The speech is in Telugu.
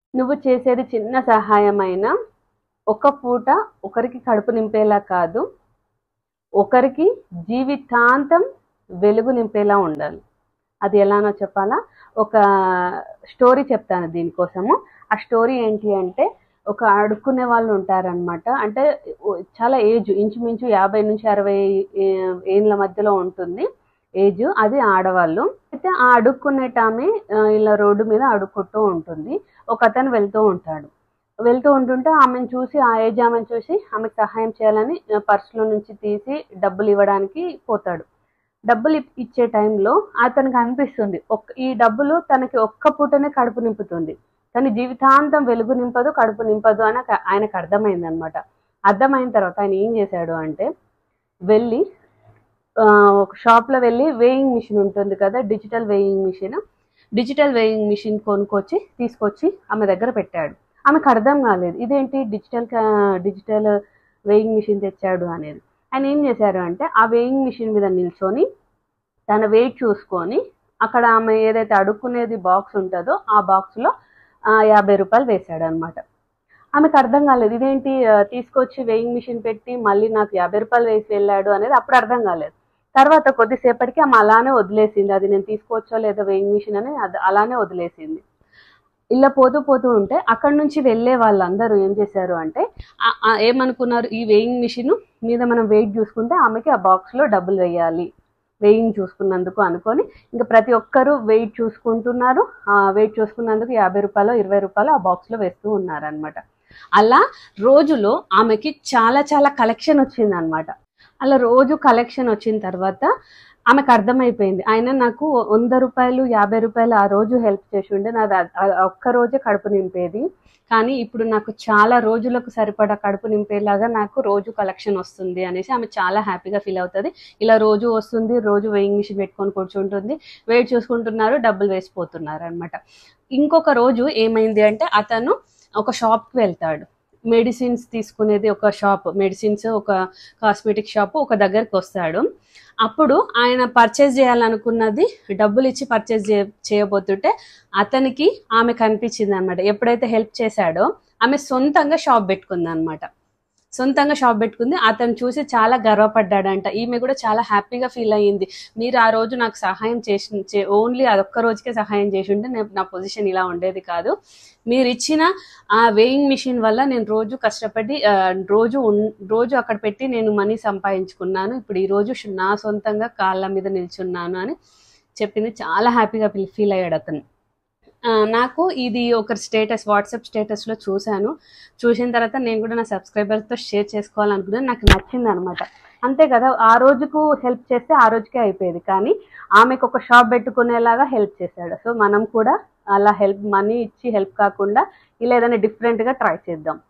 నువ్వు చేసేది చిన్న సహాయమైనా ఒక పూట ఒకరికి కడుపు నింపేలా కాదు, ఒకరికి జీవితాంతం వెలుగు నింపేలా ఉండాలి. అది ఎలానో చెప్పాలా? ఒక స్టోరీ చెప్తాను దీనికోసము. ఆ స్టోరీ ఏంటి అంటే, ఒక అడుక్కునే వాళ్ళు ఉంటారనమాట. అంటే చాలా ఏజ్, ఇంచుమించు 50 నుంచి 60 ఏళ్ళ మధ్యలో ఉంటుంది ఏజ్. అది ఆడవాళ్ళు. అయితే ఆ అడుక్కునేటామె ఇలా రోడ్డు మీద అడుక్కుంటూ ఉంటుంది. ఒక అతను వెళ్తూ ఉంటాడు. వెళ్తూ ఉంటుంటే ఆమెను చూసి, ఆ ఏజ్ ఆమెను చూసి ఆమెకు సహాయం చేయాలని పర్సులో నుంచి తీసి డబ్బులు ఇవ్వడానికి పోతాడు. డబ్బులు ఇచ్చే టైంలో అతనికి అనిపిస్తుంది, ఈ డబ్బులు తనకి ఒక్క పూటనే కడుపు నింపుతుంది, కానీ జీవితాంతం వెలుగు నింపదు, కడుపు నింపదు అని ఆయనకు అర్థమైందనమాట. అర్థమైన తర్వాత ఆయన ఏం చేశాడు అంటే, వెళ్ళి ఒక షాప్లో వెళ్ళి వేయింగ్ మిషన్ ఉంటుంది కదా, డిజిటల్ వేయింగ్ మిషన్ తీసుకొచ్చి ఆమె దగ్గర పెట్టాడు. ఆమెకు అర్థం కాలేదు, ఇదేంటి డిజిటల్ వేయింగ్ మిషన్ తెచ్చాడు అనేది. ఆయన ఏం చేశారు అంటే, ఆ వేయింగ్ మిషన్ మీద నిల్చొని తన వెయిట్ చూసుకొని, అక్కడ ఆమె ఏదైతే అడుక్కునేది బాక్స్ ఉంటుందో ఆ బాక్స్లో 50 రూపాయలు వేశాడు అనమాట. ఆమెకు అర్థం కాలేదు, ఇదేంటి తీసుకొచ్చి వేయింగ్ మిషన్ పెట్టి మళ్ళీ నాకు 50 రూపాయలు వేసి వెళ్ళాడు అనేది అప్పుడు అర్థం కాలేదు. తర్వాత కొద్దిసేపటికి ఆమె అలానే వదిలేసింది, అది నేను తీసుకోవచ్చో లేదో వేయింగ్ మిషన్ అని అలానే వదిలేసింది. ఇలా పోతూ ఉంటే అక్కడి నుంచి వెళ్ళే వాళ్ళందరూ ఏం చేశారు అంటే, ఏమనుకున్నారు, ఈ వేయింగ్ మిషన్ మీద మనం వెయిట్ చూసుకుంటే ఆమెకి ఆ బాక్స్లో డబ్బులు వేయాలి, వెయింగ్ చూసుకున్నందుకు అనుకొని ఇంకా ప్రతి ఒక్కరూ వెయిట్ చూసుకుంటున్నారు. వెయిట్ చూసుకున్నందుకు 50 రూపాయలు 20 రూపాయలు ఆ బాక్స్లో వేస్తూ ఉన్నారనమాట. అలా రోజులో ఆమెకి చాలా చాలా కలెక్షన్ వచ్చిందనమాట. అలా రోజు కలెక్షన్ వచ్చిన తర్వాత ఆమెకు అర్థమైపోయింది, ఆయన నాకు 100 రూపాయలు 50 రూపాయలు ఆ రోజు హెల్ప్ చేసి ఉండే నాది ఒక్క రోజే కడుపు నింపేది, కానీ ఇప్పుడు నాకు చాలా రోజులకు సరిపడా కడుపు నింపేలాగా నాకు రోజు కలెక్షన్ వస్తుంది అనేసి ఆమె చాలా హ్యాపీగా ఫీల్ అవుతుంది. ఇలా రోజు వస్తుంది, రోజు వేయింగ్ మిషన్ పెట్టుకొని కూర్చుంటుంది, వెయిట్ చూసుకుంటున్నారు, డబ్బులు వేసిపోతున్నారు అనమాట. ఇంకొక రోజు ఏమైంది అంటే, అతను ఒక షాప్కి వెళ్తాడు. మెడిసిన్స్ తీసుకునేది ఒక షాప్, మెడిసిన్స్ ఒక కాస్మెటిక్ షాప్ ఒక దగ్గరికి వస్తాడు. అప్పుడు ఆయన పర్చేజ్ చేయాలనుకున్నది డబ్బులు ఇచ్చి పర్చేజ్ చేయబోతుంటే అతనికి ఆమె కనిపించింది అనమాట. ఎప్పుడైతే హెల్ప్ చేశాడో ఆమె సొంతంగా షాప్ పెట్టుకుంది అనమాట. అతను చూసి చాలా గర్వపడ్డాడంట. ఈమె కూడా చాలా హ్యాపీగా ఫీల్ అయ్యింది, మీరు ఆ రోజు నాకు సహాయం చేసి ఓన్లీ అదొక్క రోజుకే సహాయం చేసి ఉంటే నా పొజిషన్ ఇలా ఉండేది కాదు. మీరు ఇచ్చిన ఆ వేయింగ్ మిషన్ వల్ల నేను రోజు కష్టపడి రోజు అక్కడ పెట్టి నేను మనీ సంపాదించుకున్నాను, ఇప్పుడు ఈ రోజు నా సొంతంగా కాళ్ళ మీద నిల్చున్నాను అని చెప్పింది. చాలా హ్యాపీగా ఫీల్ అయ్యాడు అతను. నాకు ఇది ఒక వాట్సాప్ స్టేటస్లో చూసిన తర్వాత నేను కూడా నా సబ్స్క్రైబర్స్తో షేర్ చేసుకోవాలనుకున్నాను. నాకు నచ్చింది అనమాట. అంతే కదా, ఆ రోజుకు హెల్ప్ చేస్తే ఆ రోజుకే అయిపోయేది, కానీ ఆమెకు ఒక షాప్ పెట్టుకునేలాగా హెల్ప్ చేశాడు. సో మనం కూడా అలా మనీ ఇచ్చి హెల్ప్ కాకుండా ఇలా ఏదైనా డిఫరెంట్గా ట్రై చేద్దాం.